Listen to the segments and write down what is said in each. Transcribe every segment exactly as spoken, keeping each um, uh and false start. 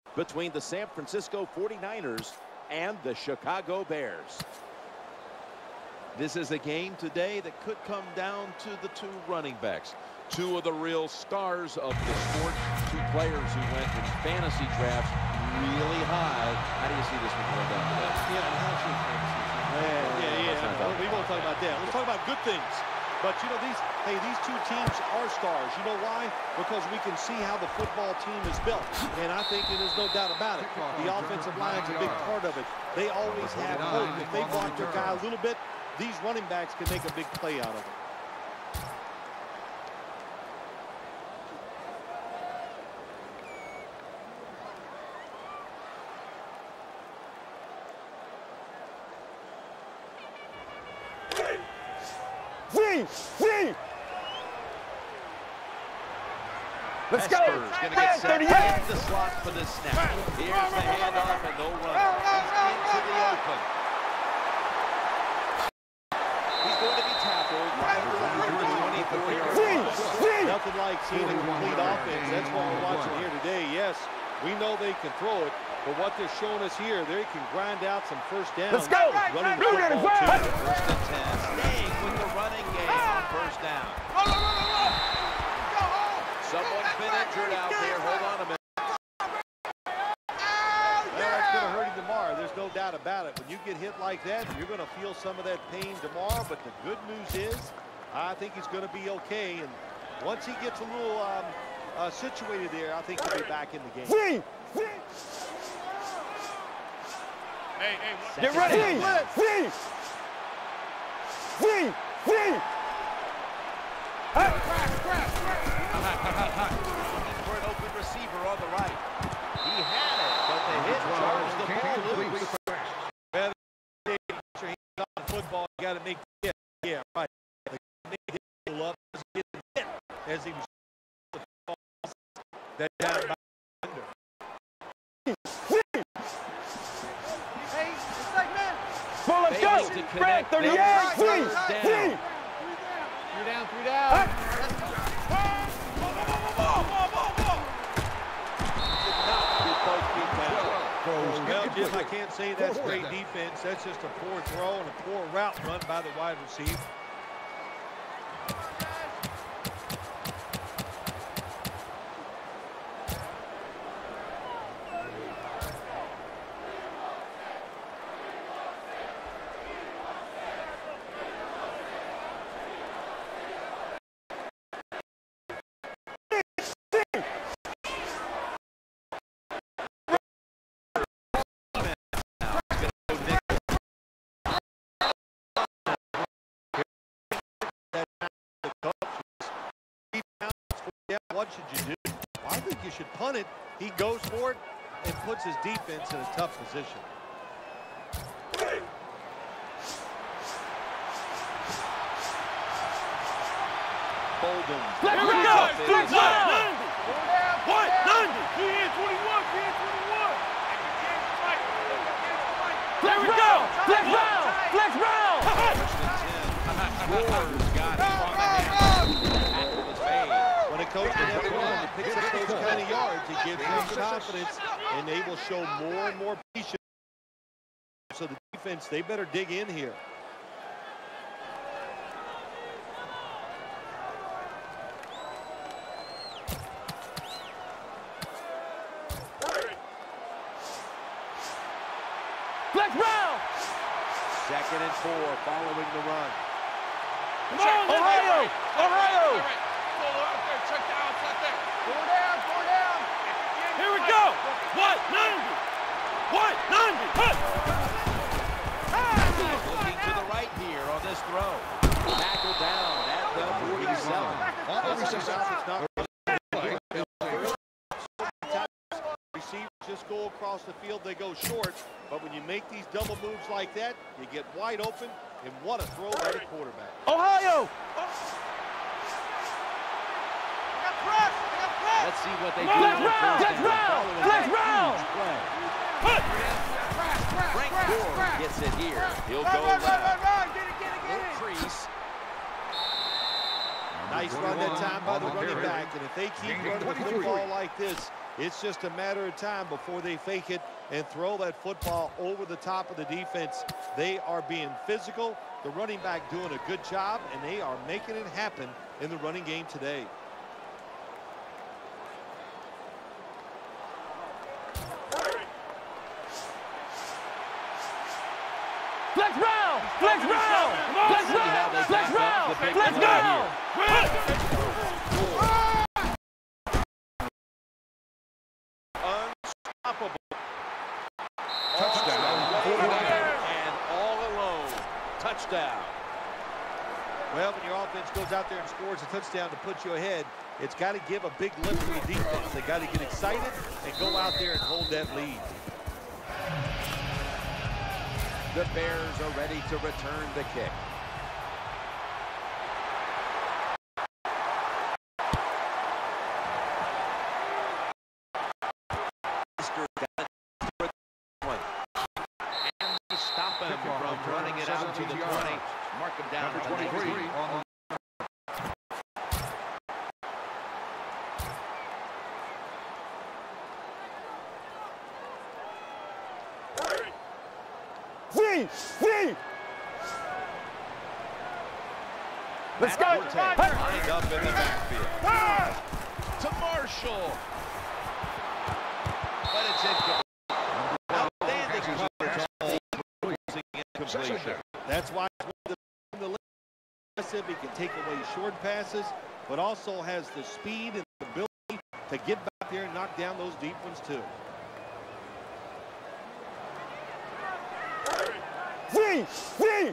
between the San Francisco forty-niners and the Chicago Bears. This is a game today that could come down to the two running backs. Two of the real stars of the sport. Two players who went in fantasy drafts really high. How do you see this one going down today? Yeah, how should fantasy drafts? Yeah, yeah, yeah. We won't talk about that. Let's talk about good things. But, you know, these, hey, these two teams are stars. You know why? Because we can see how the football team is built. And I think there's no doubt about it. The offensive line's a big part of it. They always have hope. If they block their guy a little bit, these running backs can make a big play out of it. V, V. Let's go. Going to get set in the slot for the snap. Here's the handoff and no run. He's into the open. He's going to be tackled right around the twenty-four yard line. Nothing like seeing a complete offense. That's what we're watching here today. Yes, we know they can throw it, but what they're showing us here, they can grind out some first downs. Let's go. Running the football too. First and ten. Staying with the running game on first down. Someone's been injured out there. Hold on a minute. Well, that's going to hurt him tomorrow. There's no doubt about it. When you get hit like that, you're going to feel some of that pain tomorrow. But the good news is, I think he's going to be okay. And once he gets a little um, uh, situated there, I think he'll be back in the game. V, V. Hey, hey, Get ready. V, V, V. For an open receiver on the right. He had it, but the hit charged the ball loose. Well, he's on football. You got to make it. Yeah, right. Love hit as he was that down by under. hey, segment. Well, let's go. To Brad, connect thirty-eight. that V, first V. down. Three down, three down. Well, Jim, I can't say that's great defense. That's just a poor throw and a poor route run by the wide receiver. What should you do? I think you should punt it. He goes for it and puts his defense in a tough position. Bolden. Let's go. Let's go. What? ninety. three twenty-one, three twenty-one. Let's go. Flex round. Flex round. Roars got it on the hand. Was made. When a coach in F one picks up those kind of yards, he gives them confidence, and they will show more and more patience. So the defense, they better dig in here. Flex round. Second and four following the run. Come on, Ohio. Ohio. Check down, check there. Four down, four down. Here we go. What? ninety. What? ninety. What? Looking to the right here on this throw. Tackled down at the forty-seven. Receivers just go across the field, they go short. But when you make these double moves like that, you get wide open, and what a throw by the quarterback. Ohio. Let's see what they do. Flex round. Flex round. Flex round. Frank Gore gets it here. He'll go left. Crease. Nice run that time by the running back, and if they keep running the football like this, It's just a matter of time before they fake it and throw that football over the top of the defense. They are being physical. The running back doing a good job, and they are making it happen in the running game today. Flex round! Flex round! Flex round! Flex round! Flex round! Unstoppable. Touchdown. And all alone. Touchdown. Well, when your offense goes out there and scores a touchdown to put you ahead, it's got to give a big lift to your defense. They got to get excited and go out there and hold that lead. The Bears are ready to return the kick. And they stop him from running it out to the twenty. Mark him down to twenty-three. V! V! Let's go! Lined up in the backfield. Ah! To Marshall. But it's incomplete. Outstanding coverage. Incompletion. That's why he's one of the aggressive. He can take away short passes, but also has the speed and the ability to get back there and knock down those deep ones too. V! V!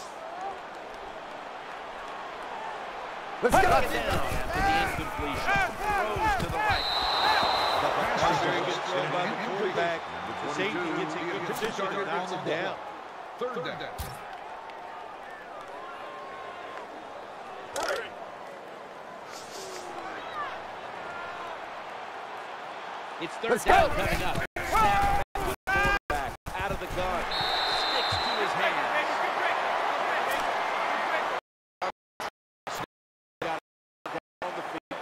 Let's Get go! it down after the incompletion. Throws to the right. That's a very good throw by the quarterback. The safety gets in good position and knocks him down. Third down. It's third Let's down go. coming up. Snap with the quarterback out of the gun. Sticks to his hand. Got it down on the field.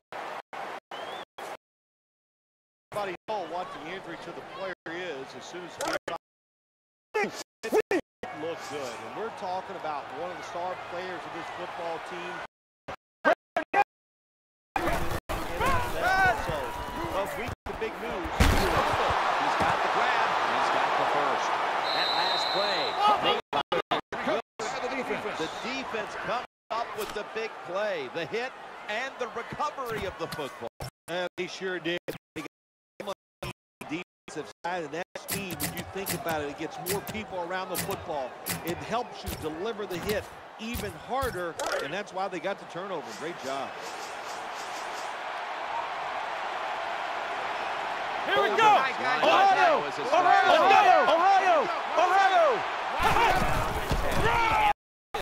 Everybody knows what the injury to the player is as soon as he looks good. And we're talking about one of the star players of this football team. So, well, we get the big news. He's got the grab. He's got the first. That last play. The defense comes up with the big play, the hit, and the recovery of the football. And they sure did. They got the defensive side, and that speed, when you think about it, it gets more people around the football. It helps you deliver the hit even harder, and that's why they got the turnover. Great job. Here we go! Ohio! Ohio! Ohio! Ohio! Ohio!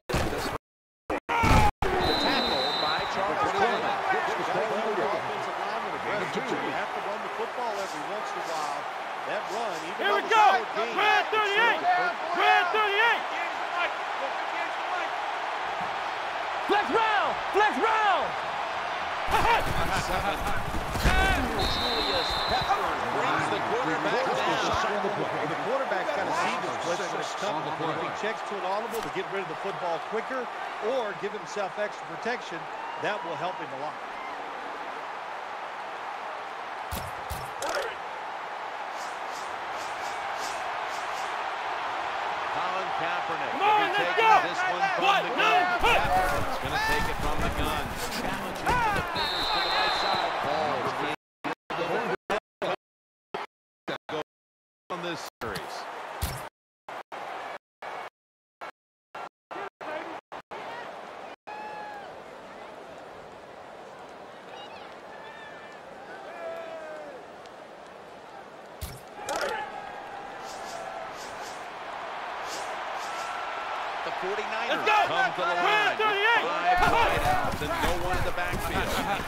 The tackle by Charles Coleman. Offensive lineman aggressive. You have to run the football every once in a while. That run, even Here we though go! it's a short game, Red thirty-eight! Red thirty-eight! Flex round! Flex round! Julius Peppers brings the quarterback down. The quarterback's got to see this blitz when it's coming. If he checks to an audible to get rid of the football quicker or give himself extra protection, that will help him a lot. Colin Kaepernick. Come on, will be let's taking go! this one from What? the No! gun. Hey! Kaepernick's going to take it from the gun. Challenging to the fingers to the right side. Ball is in go on this series. The forty-niners Let's go! come to the line. thirty-eight! Five wideouts and no one in the backfield.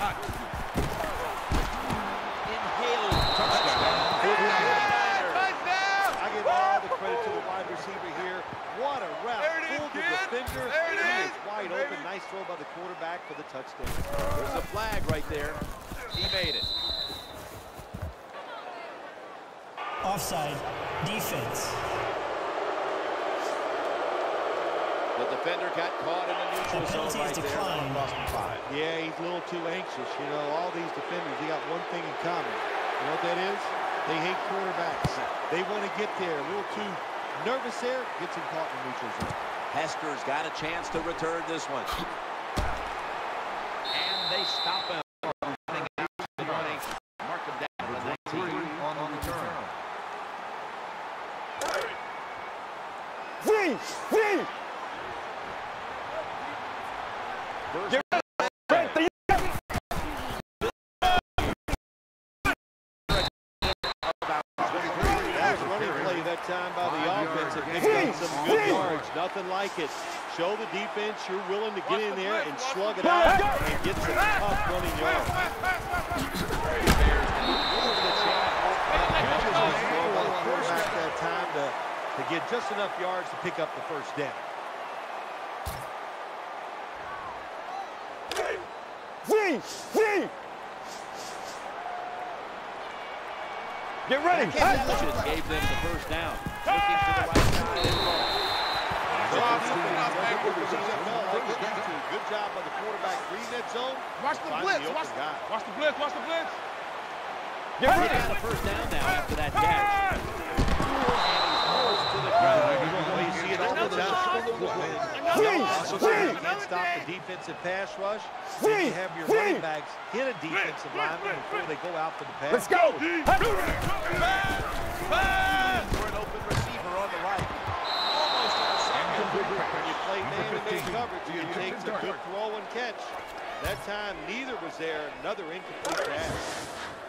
Inhaled touchdown. I give all the credit to the wide receiver here. What a route. Fooled the defender. He is wide open. Nice throw by the quarterback for the touchdown. There's a flag right there. He made it. offside defense. The defender got caught in the neutral zone right there. Cost him five. Yeah, he's a little too anxious. You know, all these defenders, they got one thing in common. You know what that is? They hate quarterbacks. They want to get there. A little too nervous there. Gets him caught in the neutral zone. Hester's got a chance to return this one. And they stop him. Mark him down to nineteen on the return. Three! Three! First time by the offense and picked up some good yards. Nothing like it. Show the defense you're willing to get in there and slug it out and get some tough running yards. Quarterback that time to, to get just enough yards to pick up the first down. Three! Three! Get ready! Just gave them the first down. Looking to the right side. Good job by the quarterback reading that zone. Watch the blitz. Watch the, watch the blitz. Watch the blitz. Get ready. Got a first down now after that catch. To the ground. You see another down. You can't stop the defensive pass rush. You have your running backs hit a defensive lineman before they go out for the pass. Let's go! for an open receiver on the right. Almost in a second. When you play man-to-man coverage, you take some good throw and catch. That time, neither was there. Another incomplete pass.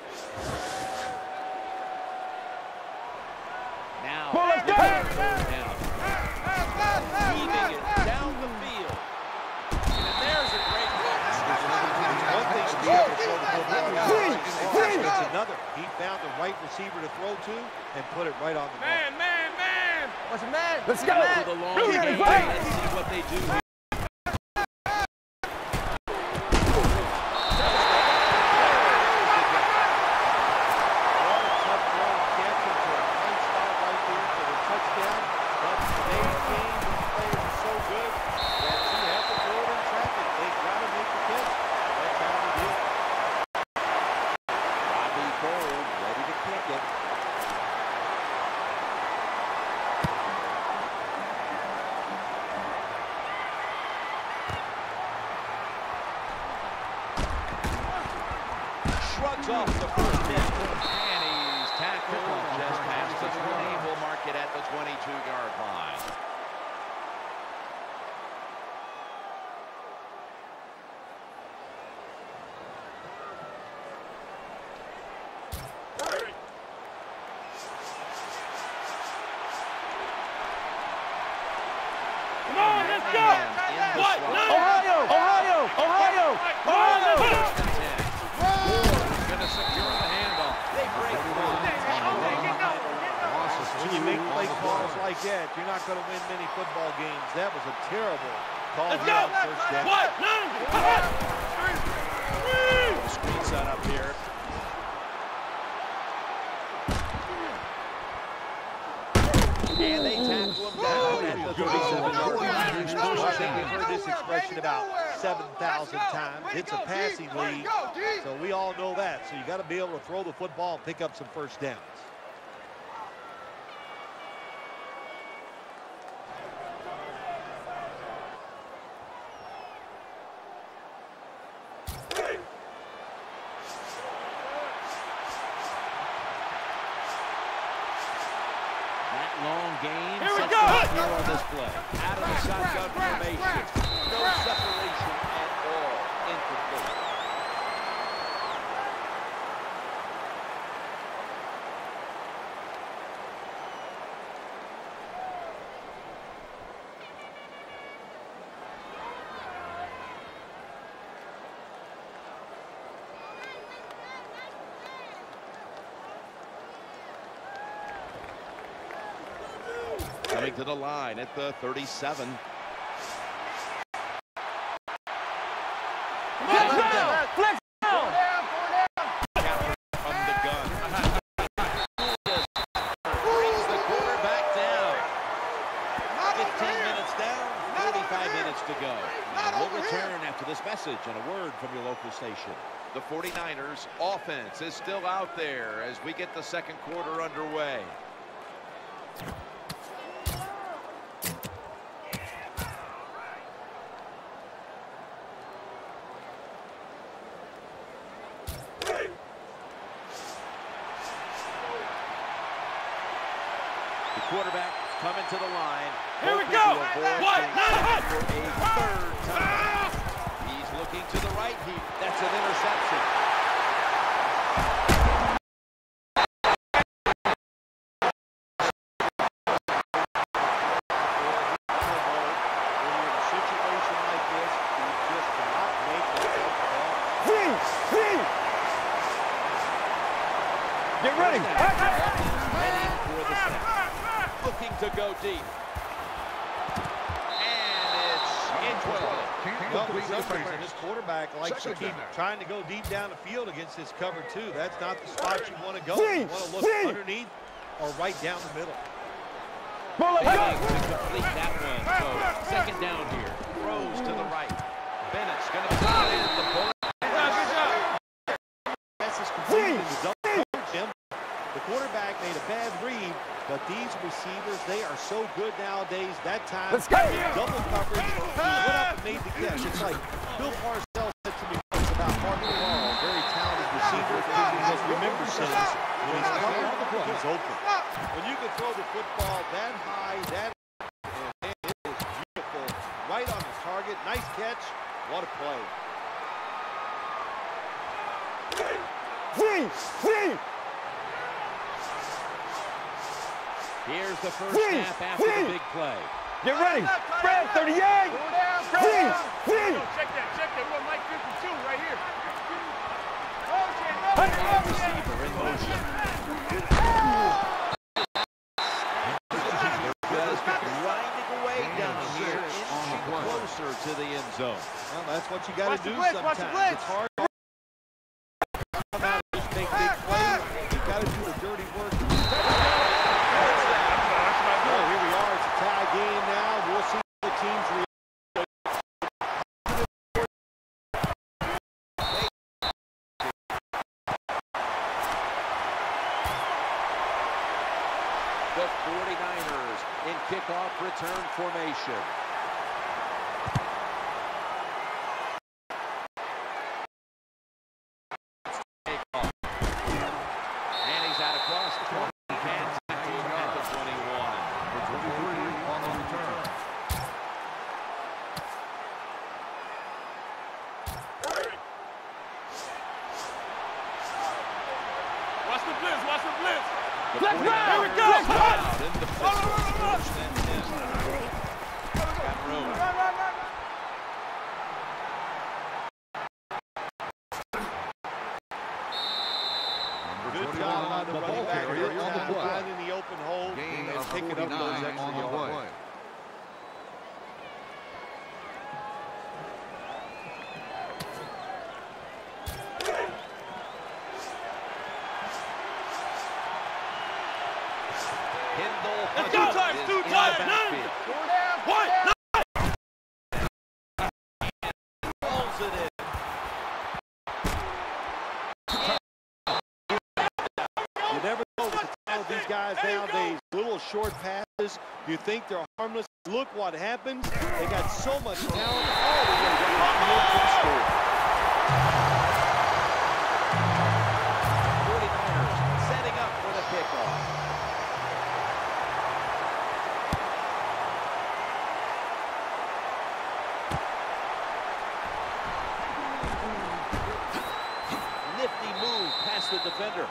Now, Well, let's go! down. Heaving it down the field. And there's a great pass. One thing to be able to throw the football. It's another. He found the right receiver to throw to and put it right on the Man, mark. man, man. What's the man? Let's go! To the long game. Let's see what they do here. Shrugs off the first hit. And he's tackled just past the twenty. We'll mark it at the twenty-two yard line. Come on, let's go. What? Ohio! Ohio! Ohio! Ohio! Gonna secure the handoff. They break When you make play calls like that, you're not going to win many football games. That was a terrible call Let's here go. on first down. What? Screen set up here. And they tackle him down at the thirty-seven yard line. I think we've heard this expression about seven thousand times. It's a passing league, so we all know that. So you got to be able to throw the football and pick up some first downs. Long game. Here we Sets go. up here on this play. Out of the shotgun formation. No separation at all. Incomplete. Coming to the line at the thirty-seven. Flex down! Flex down! From the gun. message and a word from your local station. The forty-niners offense is still out there as we get the second quarter underway. The quarterback coming to the line. Here we go. What? For a third time. He's looking to the right here. That's an interception. Get ready. Heading for the snap. Looking to go deep. And it's incomplete. Well, for some reason, this quarterback likes to keep trying to go deep down the field against this cover two. That's not the spot you want to go. You want to look underneath or right down the middle. Heading to complete that one. So second down here. Throws to the right. Bennett's going to put it in the ball. Pass is completed in the double coverage. Him. The quarterback made a bad read, but these receivers, they are so good nowadays. That time, Let's go. double coverage, he went up and made the catch. It's like Bill Parcells said to me once about Mark Morrow, a very talented receiver. Because remember, Sims, when he's covered, he's open. When you can throw the football that high, that and it is beautiful, right on the target. Nice catch. What a play. Three, three. Here's the first snap after the big play. Get ready. Fred, thirty-eight. Three, three. Check that, check that. We got Mike fifty-two right here. Wide receiver in motion. Just grinding away down here, inching closer to the end zone. Well, that's what you got to do blitz, sometimes. watch the blitz. It's hard to come out and just make big plays. You got to do the dirty work. Oh, here we are. It's a tie game now. We'll see the teams react. The forty-niners in kickoff return formation. And he's out across the corner. Hands tackled at the twenty-one. The twenty-three on the return. Watch the blitz, watch the blitz. Let's go. Here we go. Let's out in the first and ten. Got room. Good job on the The running ball back. carrier Good on the job play. finding the open hole Gain and of picking up those forty-nine extra on the yards. play. Hindle Let's go. Hunter Times, is two in the times, backfield. One, Pulls it in. You never know with the talent of these guys nowadays. Little short passes. You think they're harmless. Look what happens. They got so much talent all the way down the field to the score. forty-niners setting up for the kickoff. Nifty move past the defender.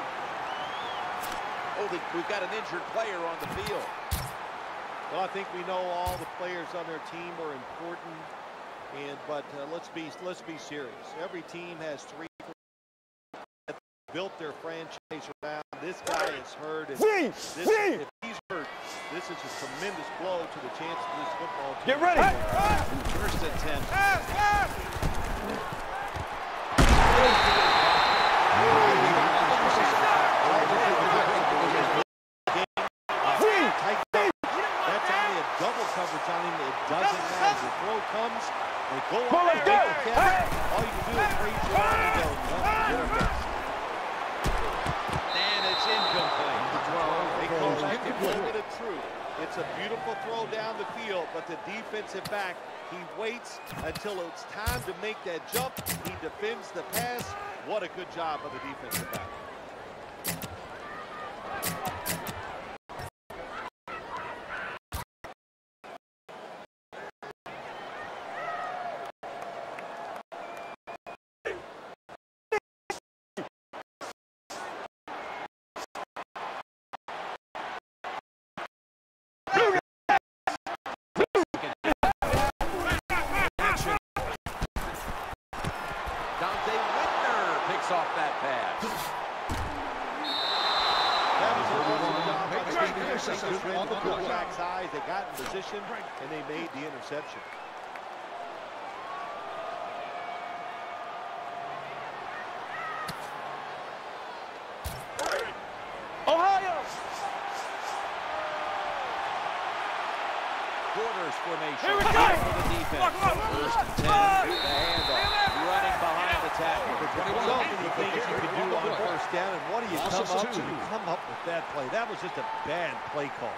Oh, the, we've got an injured player on the field. Well, I think we know all the players on their team are important, and but uh, let's be let's be serious. Every team has three that built their franchise around. This guy is hurt. If, Three, this, three. if he's hurt, this is a tremendous blow to the chance of this football team. Get ready. First and ten. That's only a double coverage on him. It doesn't matter. The throw comes, They go Come on, let's go. Hey. All you can do is raise your arm and go, get him back. And it's incomplete. They call that the moment of truth. It's a beautiful throw down the field, but the defensive back, he waits until it's time to make that jump. He defends the pass. What a good job of the defensive back. Off that pass. That was a awesome job by the defense. They just ran the quarterback's eyes. They got in position, and they made the interception. Ohio! Quarters formation. Here we go! For the defense. First and ten. The handoff. Running behind the tackle. So many things you can do on first down, and what do you come up to? You come up with that play. That was just a bad play call.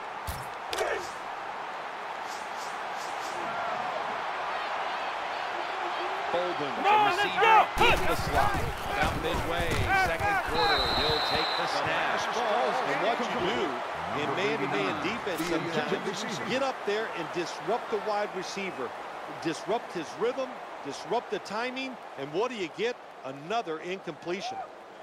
Bolden, the receiver in the slot. About midway, second quarter, he'll take the snap. And what you do in man-to-man defense sometimes, get up there and disrupt the wide receiver. Disrupt his rhythm, disrupt the timing, and what do you get? Another incompletion.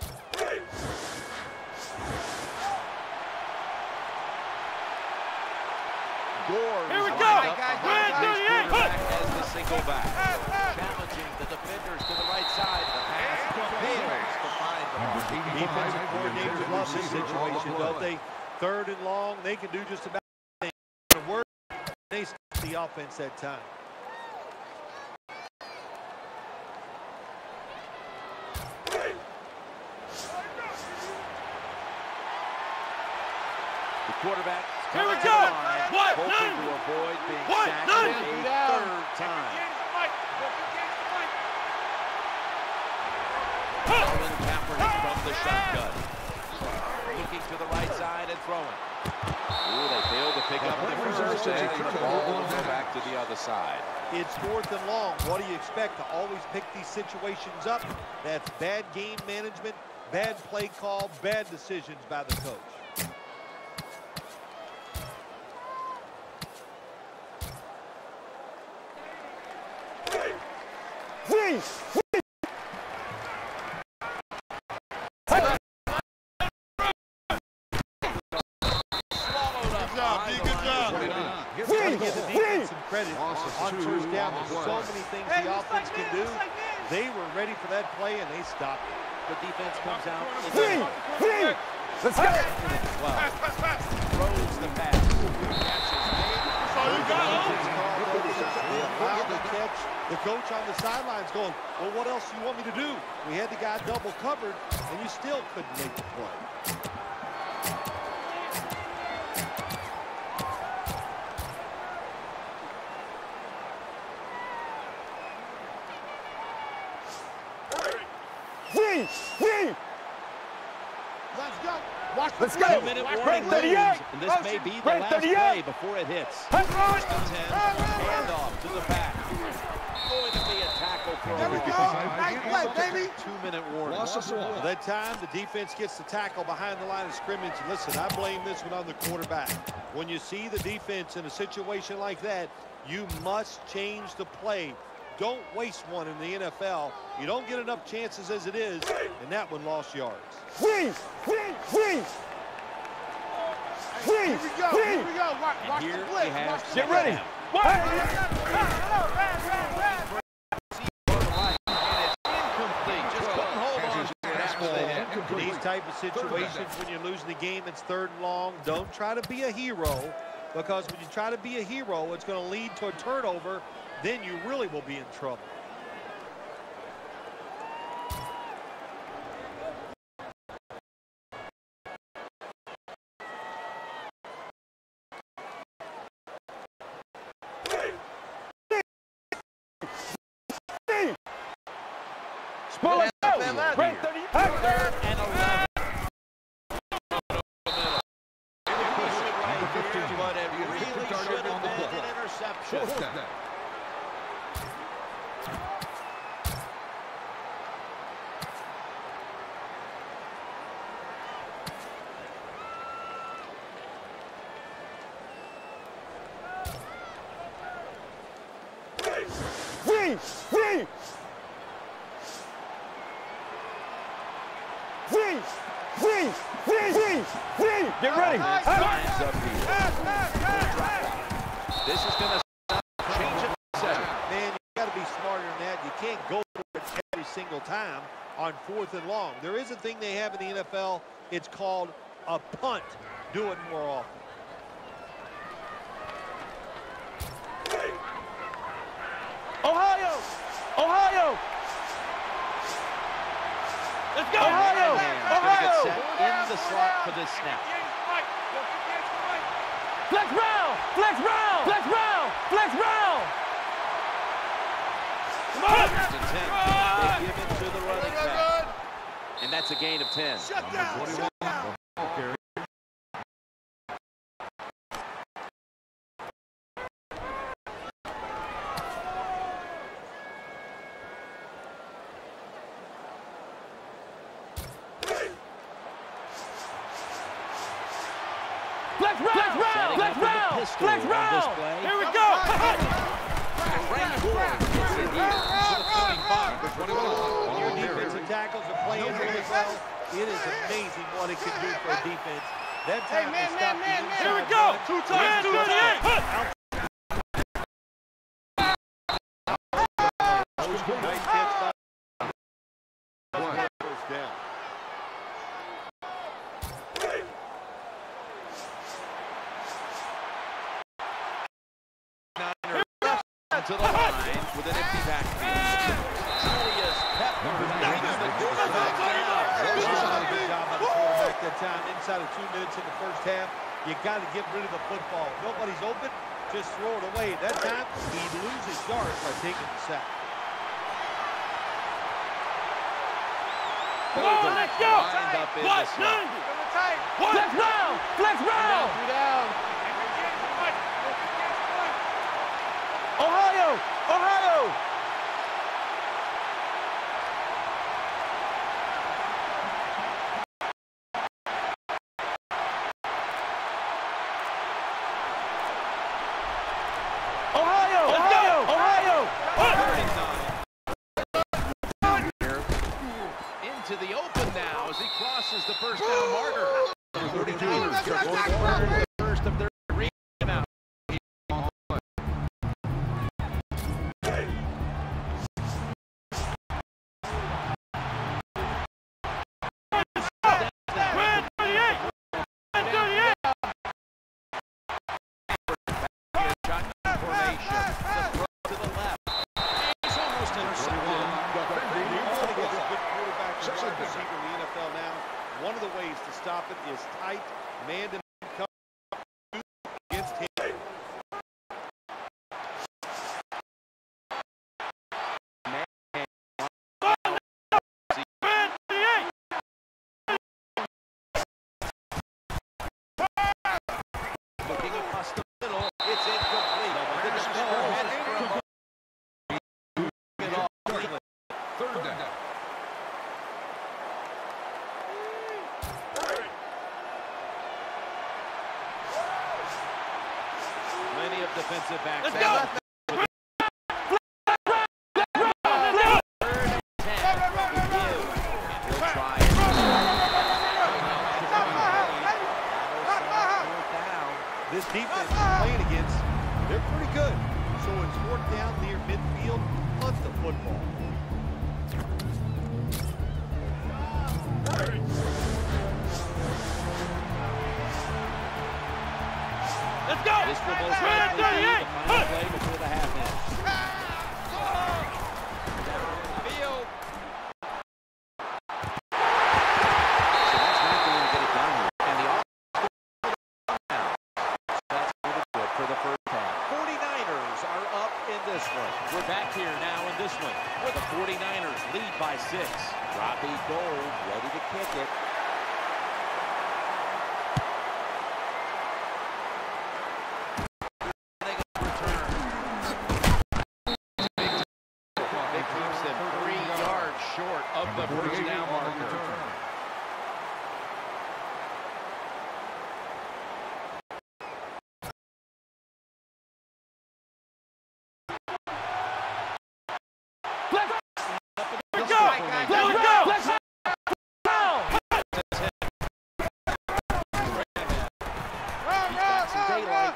Gore Here we is go. lined up Guys, behind guys, his guys, quarterback guys. as the single back. Challenging the defenders to the right side. The pass fails to find the mark. Defensive coordinators love this situation, don't they? Third and long, they can do just about anything. The word, they stop the offense that time. The quarterback Here we coming go. to the line, What? hoping Nine. to avoid being What? sacked Nine. a third time. Colin Kaepernick from the shotgun. Looking to the right side and throwing. Ooh, they failed to pick up the first and the ball will go back to the other side. It's fourth and long. What do you expect? To always pick these situations up? That's bad game management, bad play call, bad decisions by the coach. Give the defense some credit on first down. There's so many things the offense can do. They were ready for that play, and they stopped it. The defense comes out. Three, three. Let's go. Well, throws the pass. Catches made. They allowed the catch. The coach on the sidelines going, well, what else do you want me to do? We had the guy double covered, and you still couldn't make the play. Three, three. Let's go. Watch Let's go. Two-minute Break warning thirty-eight. leaves, and this may be the Break last thirty-eight. play before it hits. Let's First and ten, handoff to the back. Going to be a tackle for a loss. Nice play, baby. Two-minute warning. Well, that time, the defense gets the tackle behind the line of scrimmage. Listen, I blame this one on the quarterback. When you see the defense in a situation like that, you must change the play. Don't waste one in the N F L. You don't get enough chances as it is, and that one lost yards. Three, three, three. Three, Here we go. three. Here we go. Watch, watch Here the blitz. he has Watch the Get ready. One. One. Incomplete. Just couldn't hold on to it after the hit. In these type of situations, when you're losing the game, it's third and long. Don't try to be a hero, because when you try to be a hero, it's going to lead to a turnover. Then you really will be in trouble. Fourth down. Freeze! Freeze! Freeze! Freeze! Freeze! Freeze! Freeze! Get ready! Lines up here. This is going to change it. Man, you got to be smarter than that. You can't go for it every single time on fourth and long. There is a thing they have in the N F L. It's called a punt. Do it more often. Ohio! Ohio! Let's go! Ohio! He's going to get set in the slot for this snap. Flex round! Flex round! Flex round! Flex round! First and ten. They give it to the running back. And that's a gain of ten. Shut down! Shut down! Flex round! Flex round! Flex round! Flex round! Here we go! When your defensive tackles are playing really well, it is amazing what it can do for a defense. That time they stop the inside Here we go! run. Two times, two times! Nice catch by first down. To the line with an empty backfield. Julius Pepper. Good job by the quarterback that time. Inside of two minutes in the first half, you got to get rid of the football. Nobody's open, just throw it away. That time, he loses yards by taking the sack. Come on, let's go! Lined up in the slot. Flex round! Flex round! Ohio! Ohio! Ohio! Ohio! Ohio! Into the open now as he crosses the first down marker. thirty-two. First of their three now. One of the ways to stop it is tight man-to-man coverage against him. Looking across the middle, it's incomplete. The ball headed for a Third down. Plenty of defensive backs. Let's go! This defense is playing against, they're pretty good. So it's fourth down near midfield, punt the football. Let's go! This will most likely be the final play before the half ends. Field. So that's not going to get it done here. And the offense now. That's going to do it for the first half. forty-niners are up in this one. We're back here now in this one where the forty-niners lead by six. Robbie Gould ready to kick it. daylight.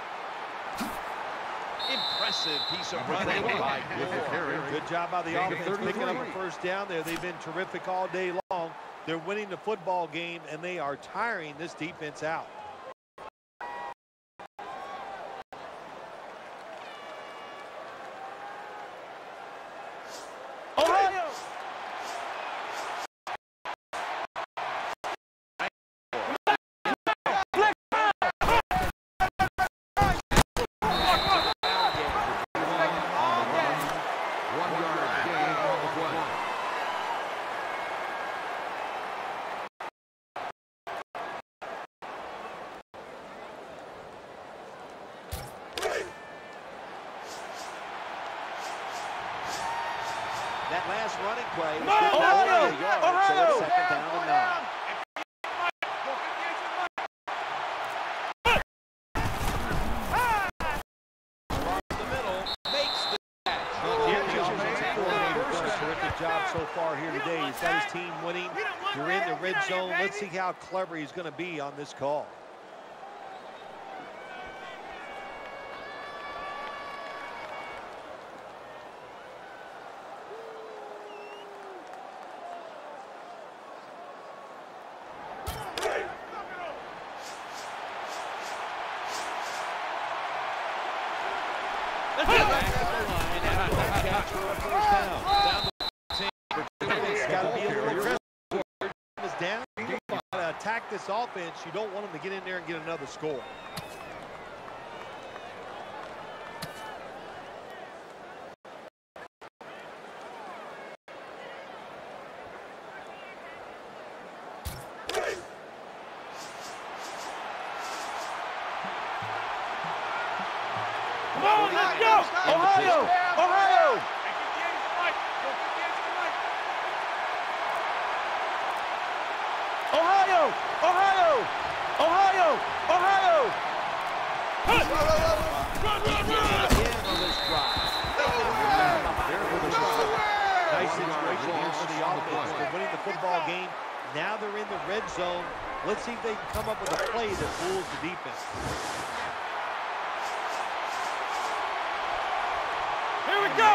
Impressive piece of running by Gore. Good job by the offense picking up a first down there. They've been terrific all day long. They're winning the football game, and they are tiring this defense out. Ohio! That last running play was Ohio! good for a yard, Ohio! so it's second down and nine. Across the middle, makes the catch. Terrific job so far here today. He's got his team winning. You're in the red zone. Let's see how clever he's going to be on this call. Attack this offense. You don't want them to get in there and get another score. Come on, let's go! Ohio! Ohio! Ohio! Ohio! Ohio! Ohio! Run, run, run! Again on this drive. Nice situation here for the offense. They're winning the football game. Now they're in the red zone. Let's see if they can come up with a play that fools the defense. Here we go!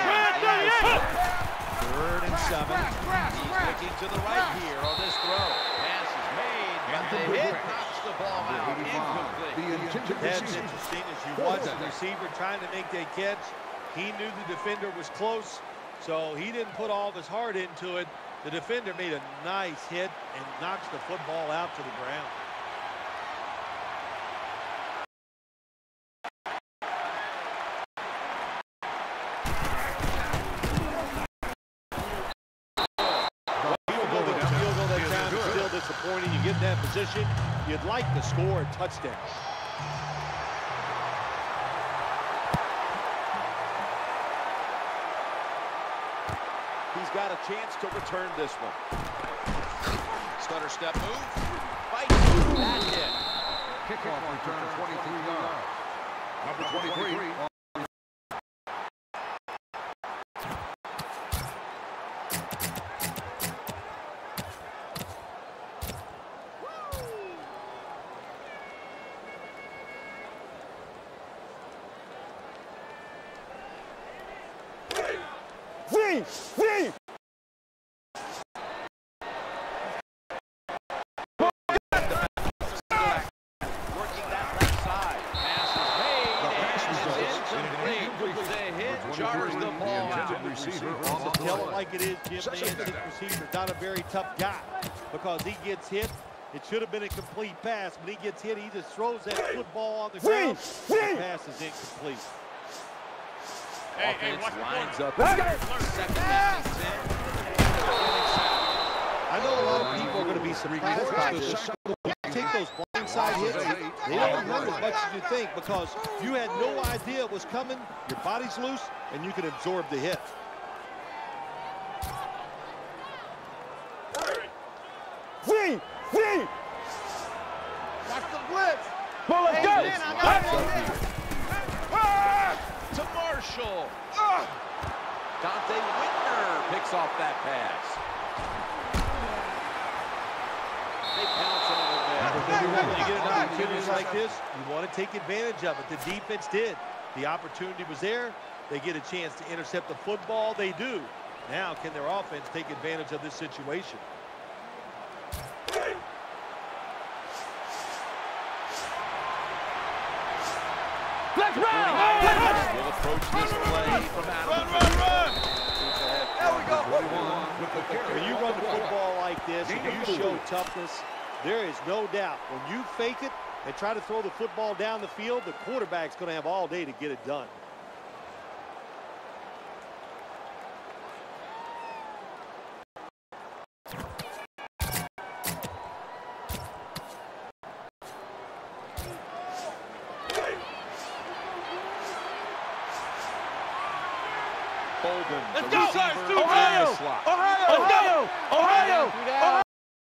Third and seven. He's looking to the right here on this throw. Pass is made, but the hit knocks the ball out. Incomplete. That's interesting as you watch the receiver trying to make that catch. He knew the defender was close, so he didn't put all of his heart into it. The defender made a nice hit and knocks the football out to the ground. Disappointing. You get in that position, you'd like to score a touchdown. He's got a chance to return this one. Stutter step move. Fight. That hit. Kickoff return twenty-three yards. Number twenty-three. V! V! Working that left side. Pass is made. The pass is incomplete. The hit jars the ball out. Tell it like it is, Jim Nance, his receiver, not a very tough guy because he gets hit. It should have been a complete pass, but he gets hit. He just throws that football on the ground. The pass is incomplete. Hey, hey, watch lines up. Second down and ten. I know a lot of people are going to be surprised by this. When you take those blindside hits, they don't hurt as much as you think because you had no idea it was coming. Your body's loose, and you can absorb the hit. V! V! Watch the blitz. Well, let's go! Man, I got it. Ah! To Marshall. Ah! Dante Whitner picks off that pass. They pounce on it there. When you get an opportunity like this, you want to take advantage of it. The defense did. The opportunity was there. They get a chance to intercept the football. They do. Now, can their offense take advantage of this situation? Flex round! Will approach this play from out of the Run, run, run! There we go. When you run the football like this and you show toughness, there is no doubt when you fake it and try to throw the football down the field, the quarterback's going to have all day to get it done. Bolden, Let's the go! receiver, Two Ohio! in the slot. Ohio! Ohio! Ohio! Ohio!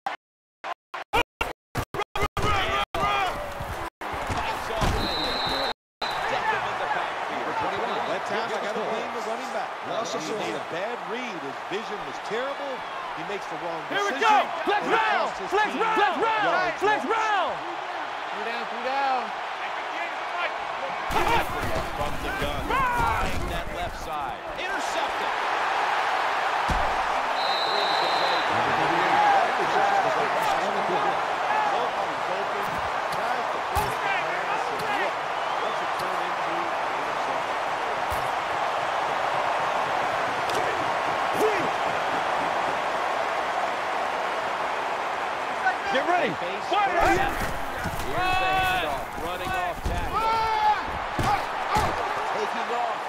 Fights off the hit. Deck him in the backfield. That time I got to blame the running back. He made a bad read. His vision was terrible. He makes the wrong Here decision. we go! Flex and it round! costs his Flex team round! Flex round! yards. Flex round! Three down, three down. From the gun, eyeing that left side. Intercepted. Brings the play down. Nobody's open. Tries to force the pass, and look, what's it turn into? Interception. Get ready. Fire! Here's the handoff. Running off tackle. Taking off.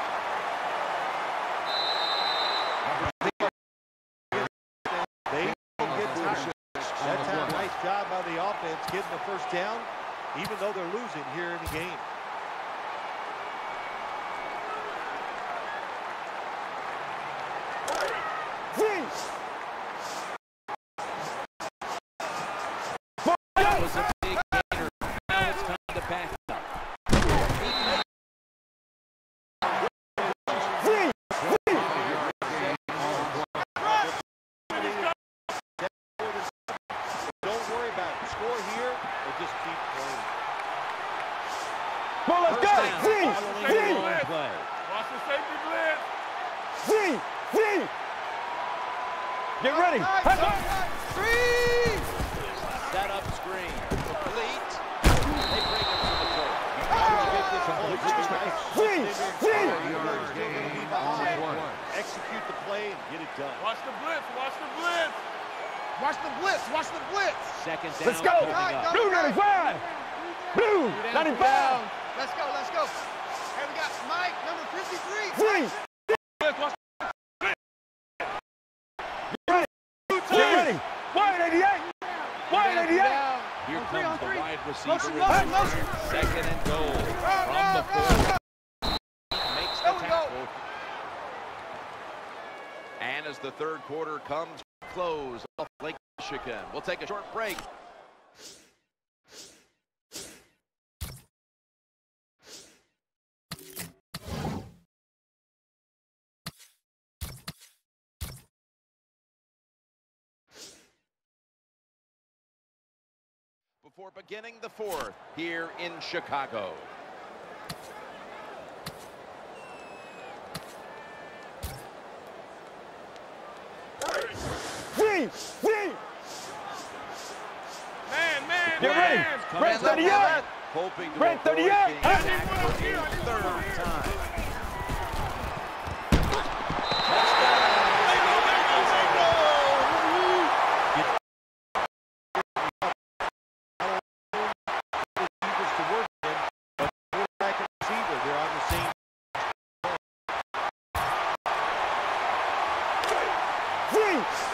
They don't get tired. That time, nice job by the offense getting the first down, even though they're losing here in the game. That was a big gainer. Now it's time to back up. Don't worry about it. Score here or just keep playing. Well, let's go! First Z! down, following Z! the long play. Watch the safety blitz. Z! Z! Get ready! Set up screen. Complete. They bring him to the plate. Z! Z! Execute the play and get it done. Watch the blitz. Watch the blitz. Watch the blitz. Watch the blitz. Second down. Let's go! coming up. Blue ninety-five! Blue ninety-five! Let's go. Let's go. Hey, we got Mike, number fifty-three. Z! Blitz. Watch Get ready! Wide eighty-eight! Wide eighty-eight! Here three, comes on the three. wide receiver. Motion, in motion, motion. motion. Second and goal. Run, From the run, four. run. Makes the There we go. tackle. And as the third quarter comes to close off Lake Michigan, we'll take a short break. Before beginning the fourth here in Chicago. Z! Z! Man, man, Get ready! man. Red thirty-eight! Hoping to Red avoid thirty-eight. being sacked for a third time. Receivers to work in, but quarterback and receiver, they're on the same. Z!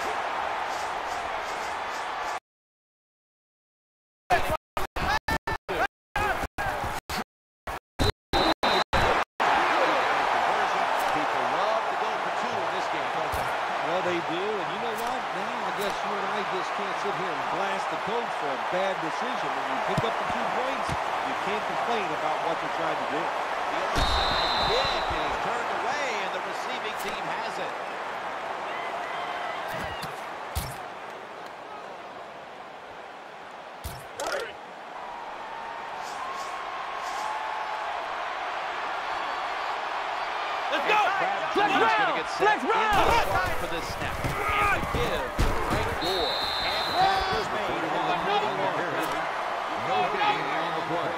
People love to go for two in this game, don't they? Well, they do, and you know what? Now I guess you and I just can't sit here and blast the coach for a bad decision. When you pick up the two points, you can't complain about what they're trying to do. The onside kick is turned away, and the receiving team has it. Let's go. Flex round. Flex round. For this snap. And to give to Frank Gore. And the tackle is made on the forty-one. No gain on the play.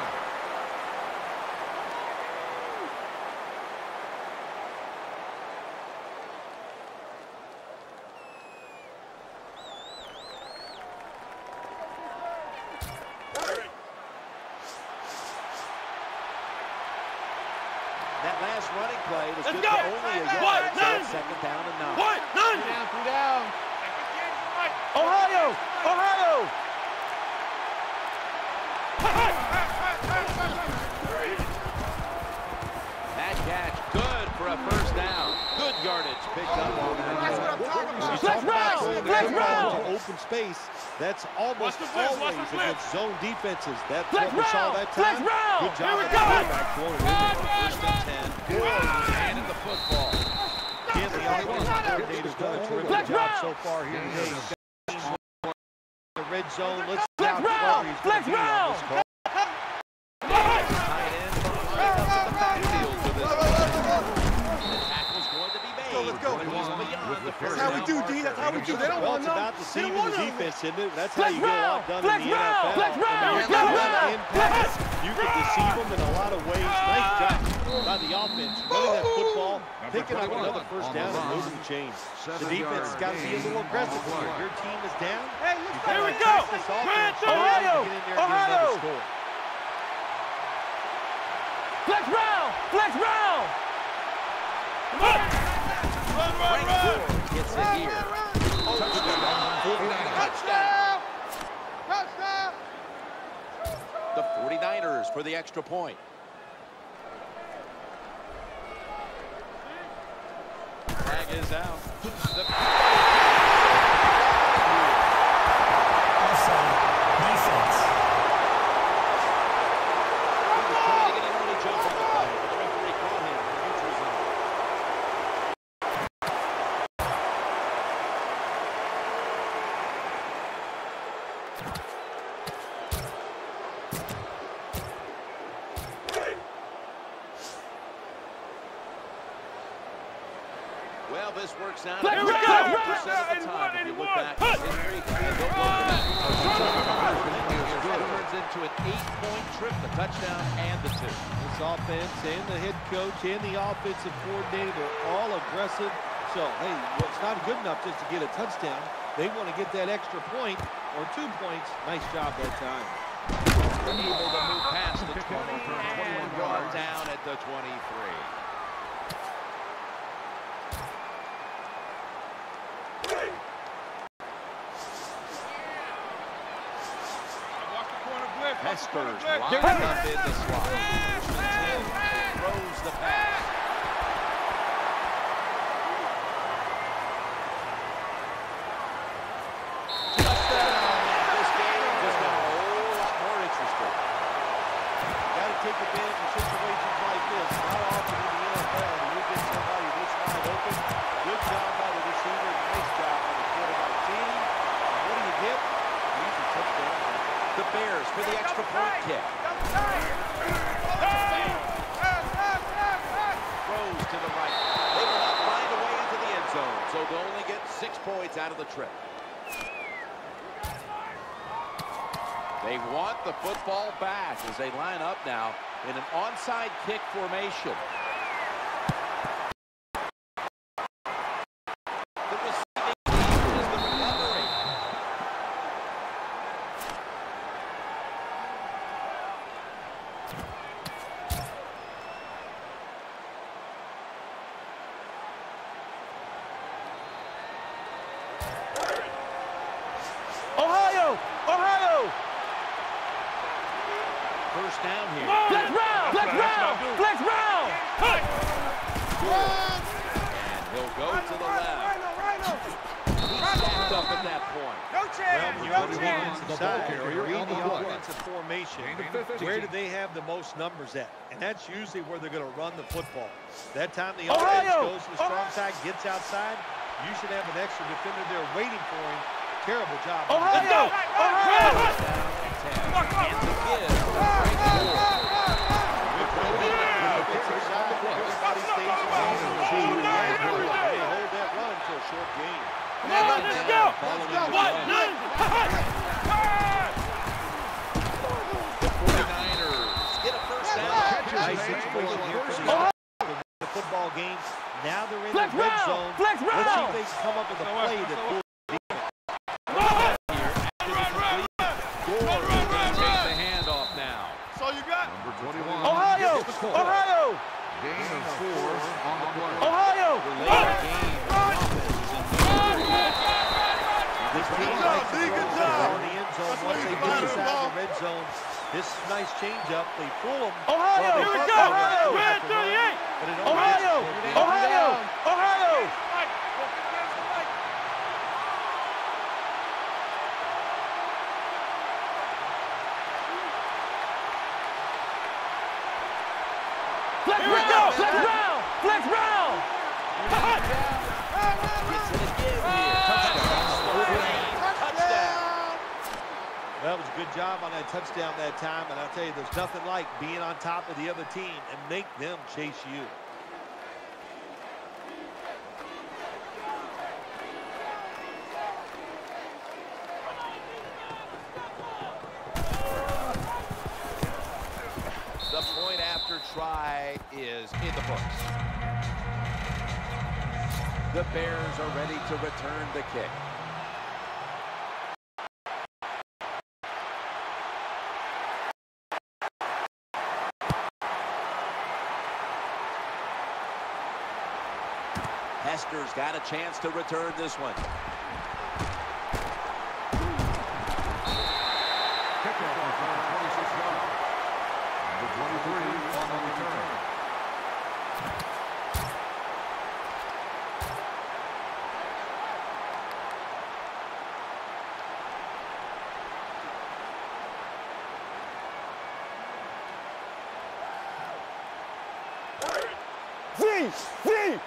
That last running play was Let's good go. for only a What? yard. So Nine. it's second down and nine. What? None. Down, three down. Ohio! Ohio! That catch, good for a first down. Good yardage picked up on that. That's what I'm talking about. Flex round! Flex round! Open space. That's almost Watch the blitz, watch always the blitz. against zone defenses. That's Flex what we saw round, that flex time. round. Good job Here we of the go. quarterback throwing it in there. First and ten. Gore handed the football. Again, the offensive coordinator's done a terrific Flex job round. so far here today. The red zone. Let's see Flex how round, clever he's flex going to be on round. this call. Tight end lined up in the backfield for this one. The tackle's going to be made. Let's go. He's beyond the first That's how we down do, marker. D. That's how we do. They don't Well, want it's to know. about They don't deceiving want the to know. defense, isn't it? That's how Flex you get a lot round, done flex in the N F L. round, flex And round, when you flex run round. in pass, you can deceive them in a lot of ways. Nice job by the offense. Running that football, picking up another first down and moving the chains. The defense has got to be a little aggressive here. If your team is down, Hey, you let's got Here to we go. attack this offense. Panther. Ohio. Get in there and get Ohio. another score. Flex round! Flex round! Come on. Run, run, Frank run. Gore gets it here. Touchdown! Touchdown! The forty-niners for the extra point. Flag is out. The Offside. Defense. He was trying to get an early jump on the play, but the referee caught him in the neutral zone. Well, this works out Let's about go! fifty percent of the time. If you look back at history, they'll go back. It turns into an eight-point trip, the touchdown and the two. This offense and the head coach and the offensive coordinator, they're all aggressive. So, hey, well, it's not good enough just to get a touchdown. They want to get that extra point or two points. Nice job that time. They're able to move past the twenty and run down at the twenty-three. Watch the corner blitz. Watch the corner Hesper's blitz. lined up in the slot. Throws the pass. Touchdown. This game just got a whole lot more interesting. Got to take advantage of situations like this. Not often in the N F L do you get somebody this wide open. Good job by the receiver. Nice job by the quarterback team. And what do you get? Easy touchdown. The Bears for the extra point kick. Throws to the right. They will not find a way into the end zone, so they'll only get six points out of the trip. They want the football back as they line up now in an onside kick formation. The receiving team is the recovery. Ohio! Ohio! First down here. Flex round! Flex round! Flex round! And he'll go to the left. He stacked up at that point. No Well, chance! when you No put it chance! on the The side, ball carrier read on the the play. offensive formation. Gain of fifteen. Where do they have the most numbers at? And that's usually where they're going to run the football. That time the Ohio! offense goes to the strong side, gets outside. You should have an extra defender there waiting for him. Terrible job. Ohio! Ohio! Down at ten. And to give. Frank Gore. Defensive side, everybody stays in Nice situation here for the, the football game. Now they're in the red zone. Flex round. Let's see if they can come up with a play that pulls the defense. Gore is going to take the handoff now. That's all you got. Number twenty-one. Ohio. Ohio. Gain of four on the play. Ohio. Related game. This team likes to throw the ball in the end zone. Once they get inside the red zone, this is a nice changeup. They fool them. Ohio. Well, Here we they go. Ohio. Red thirty-eight. But it only Ohio. gets- Ohio. Ohio. Flex round. Flex round. Flex round. Gets it again here. Touchdown. Touchdown. That was a good job on that touchdown that time, and I'll tell you, there's nothing like being on top of the other team and make them chase you. The point after try is in the books. The Bears are ready to return the kick. Hester's got a chance to return this one. Kickoff return, twenty-six yards. Number twenty-three on the return. Z. Z.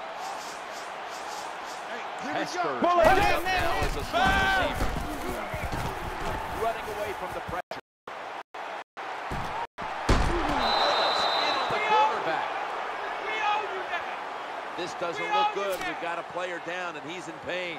Hester Bullet. turns up now as a slot receiver. Running away from the pressure. Willis in on the quarterback. This doesn't look good. We've got a player down, and he's in pain.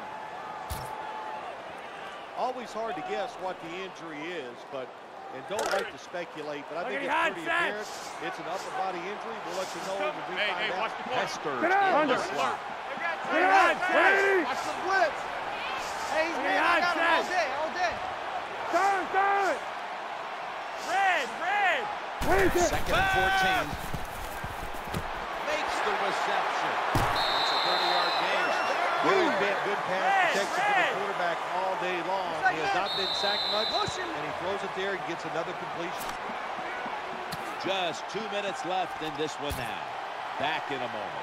Always hard to guess what the injury is, but and don't like to speculate, but I think Look it's at pretty the hand, apparent. It's an upper body injury. We'll let you know when we Hey, find hey, out. watch the play. Hester Get out. in the Under. slot. Get out, Watch the blitz. Hey, he's man, I got him all day, all day. Turn. Turn. Red, red. Second and fourteen. Makes the reception. It's a thirty-yard gain. Really been good pass Red, protection for the red. quarterback all day long. It's like He has that. not been sacked much, Motion. and he throws it there and gets another completion. Just two minutes left in this one now. Back in a moment.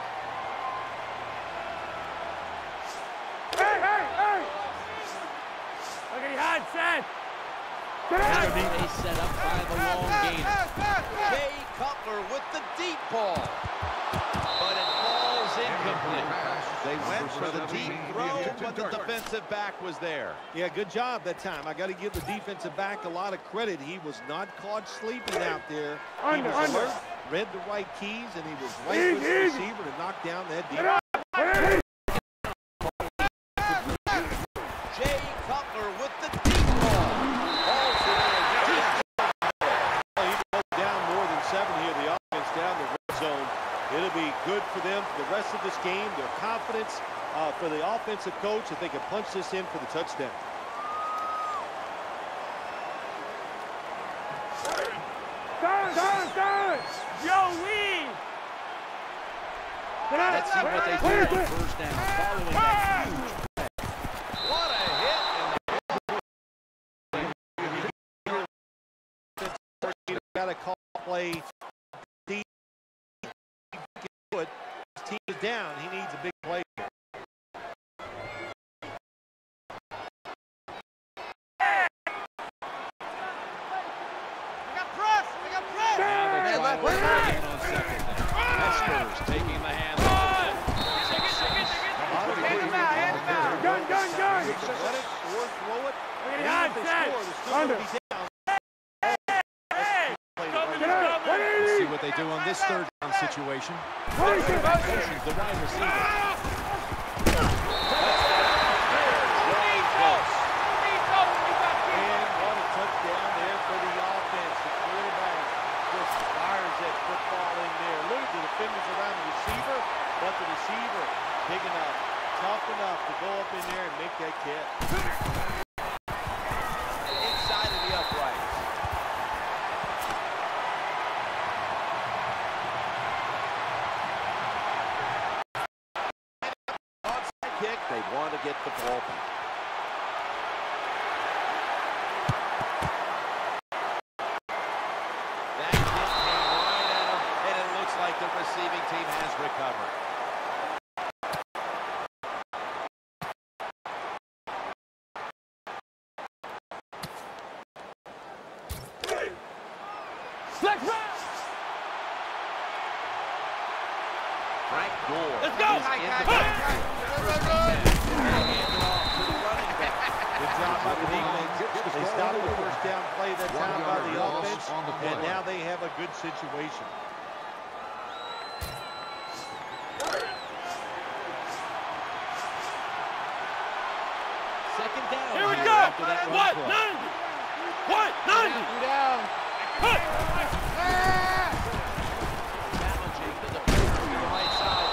Hey, hey, hey. Look at the hand, Seth. They set up by the long Pass, gainer. pass, pass, pass. Jay Cutler with the deep ball. But it falls incomplete. They went for the deep throw, but the defensive back was there. Yeah, good job that time. I got to give the defensive back a lot of credit. He was not caught sleeping out there. He Under, was under. alert, read the right keys, and he was right Easy, with the easy. receiver to knock down that deep. Jay Cutler with the deep ball. Falls in He goes down more than seven here. The offense down the red zone. It'll be good for them for the rest of this game. Their confidence uh, for the offensive coach that they can punch this in for the touchdown. Turn. Turn. Turn. Yo, lead. Let's see what they do on first down following that huge play. What a hit. You got to call play. Steve can do it. His team is down. He needs a big play. I got press. I got press. Now they Man, try left, over left. again on second down. Hester's taking the handoff. Hand him out, hand him out. Gun. Gun. Gun. Let it or throw it. Look at the Even hand, if they Seth. score, they're still Under. going to be down. Hey, Play the coming, right Get out. coming. Let's See what they do on this third down situation. Motion. Motions the wide receiver. And what a touchdown there for the offense. The quarterback just fires that football. They want to get the ball back. That hit came right at him, and it looks like the receiving team has recovered. Flex round. Frank Gore. Let's go. is in the backfield. Hand it off to the running back. Good job by the defense. They stopped the first down play that time by the offense, and now they have a good situation. Second down. Here we here go. after that run What? play. ninety. What? ninety. Two down. Hey. Challenging the defender to the right side.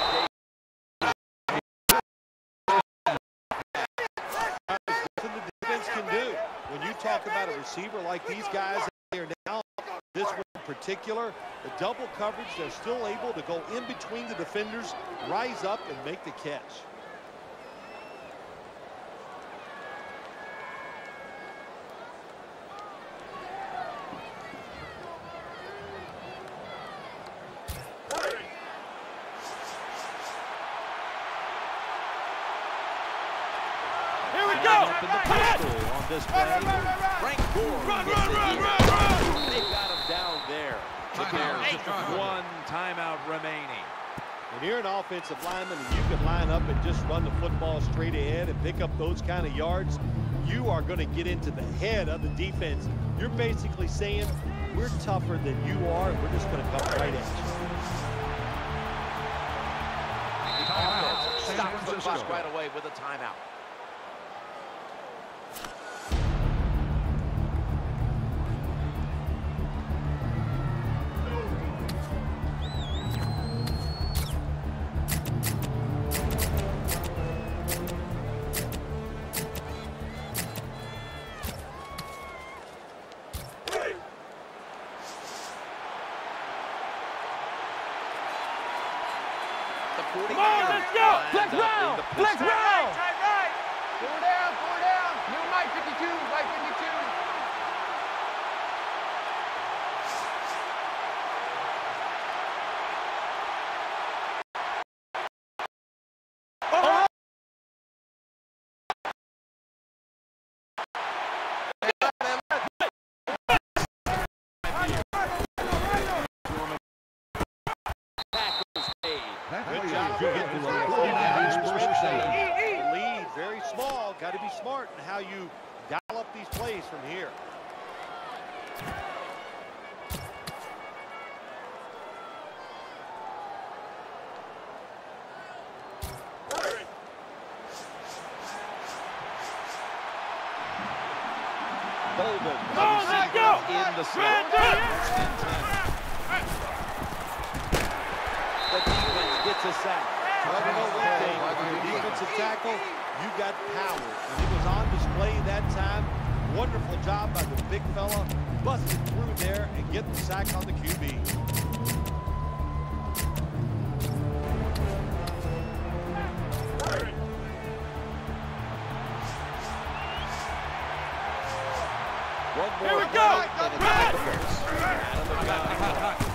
Nothing the defense can do. When you talk about a receiver like these guys here now, this one in particular, the double coverage, they're still able to go in between the defenders, rise up, and make the catch. Here we go. Hot. On this play, Frank Gore Run, gets run, it run, here. run, run. They've got him down there. But there's just one timeout remaining. When you're an offensive lineman and you can line up and just run the football straight ahead and pick up those kind of yards, you are going to get into the head of the defense. You're basically saying, we're tougher than you are, and we're just going to come right at you. The offense stops the clock right away with a timeout. Come on, let's go. Flex round. Flex round. Right, right. Four down, four down. New Mike fifty-two, Mike fifty-two. Good job. Good hit. Lead, very small. Got to be smart in how you dial up these plays from here. Bolden, Come on, let's go. in the slot. Red dot. The defense gets a sack. Well, you know one thing, when you're a defensive tackle, you got power. And it was on display that time. Wonderful job by the big fella. Busted through there and get the sack on the Q B. One more. Here we go. And it's Red. the Bears. Out of the gun.